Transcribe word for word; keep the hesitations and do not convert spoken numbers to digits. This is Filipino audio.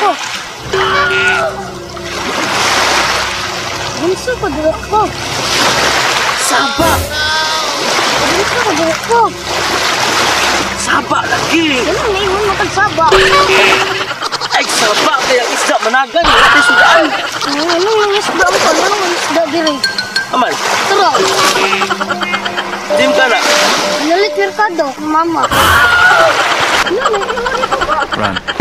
ko. Bunso ko dito ko. Saba! Bunso ko dito ko. Saba lagi! Ganun na yung mga tagsaba. Ay, saba! Kaya isda managan! Wala sudaan! Ano yung isda ko? Ano yung isda diri? Aman! Tara. Dim ka na! Nalit merkado, mama. Ano na yung Run.